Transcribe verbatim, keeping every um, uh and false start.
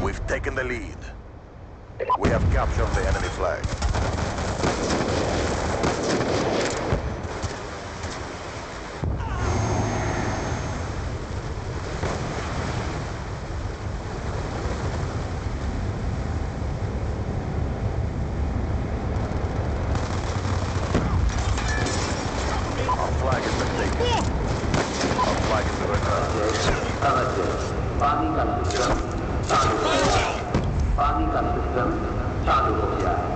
We've taken the lead. We have captured the enemy flag. Our flag has been taken. Our flag is the पानी का system चालू हो गया। पानी का सिस्टम चालू हो गया।